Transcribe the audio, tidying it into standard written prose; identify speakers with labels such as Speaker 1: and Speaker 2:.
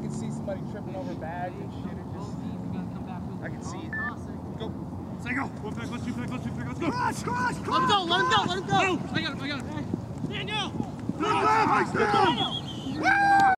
Speaker 1: can see somebody tripping over bag and shit. It just, I can see it. Go. Say go. One back, let's shoot back, let's shoot back, let's go. Cross, cross, cross. Let him go, let him go, let him go. I got him, I got him. Daniel! Go, go, go.